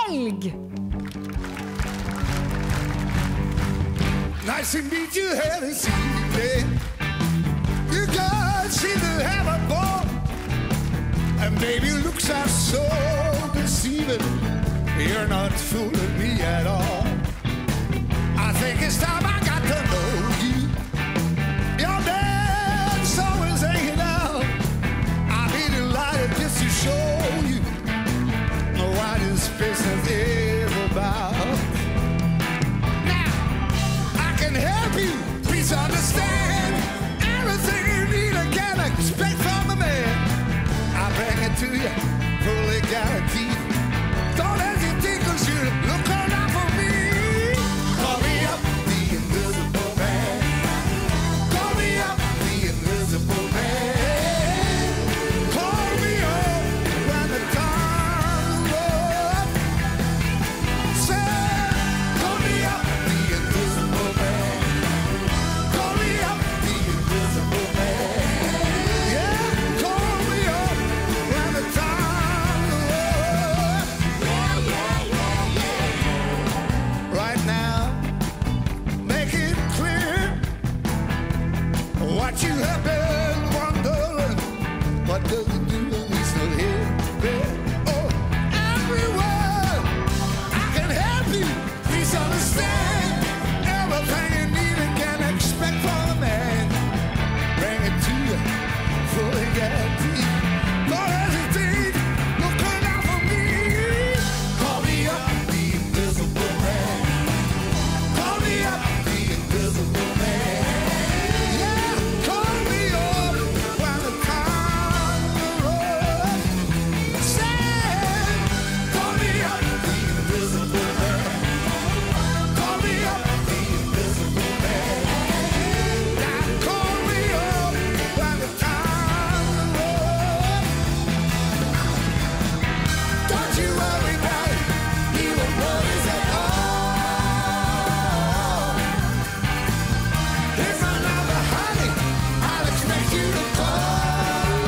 helg! Nice to meet you here this evening. You guys seem to have a ball, and baby, your looks are so deceiving. You're not fooling me at all. I think it's time I got to know you. Your dad's always hanging out. I'd be delighted just to show you what this business is about. Now, I can help you, please understand. Everything you need, I can expect from a man. I bring it to you, fully guaranteed. Don't hesitate, 'cause you're looking out for me. Call me up, the invisible man. Call me up, the invisible man. Call me up when the time's up. Say, call me up, the invisible man. Call me up, the invisible man. Yeah, call me up when the time's up. Right now, make it clear what you have been wondering. What does it do when he's not here? There, oh, everywhere. I can help you. Please understand. Everything you need and can expect from a man. Bring it to you, fully guaranteed. Don't hesitate. Looking out for me. Call me up, the invisible man. Call me up, the invisible man. Yeah, call me up when the time's up. Say, call me up, the invisible man. Call me up, the invisible man. Now call me up when the time's up. Don't you worry about it, you won't worry at all. Here's my number, honey, I'll expect you to call.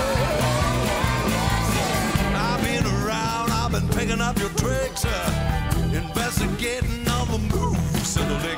I've been around, I've been picking up your tricks, investigating all the moves of the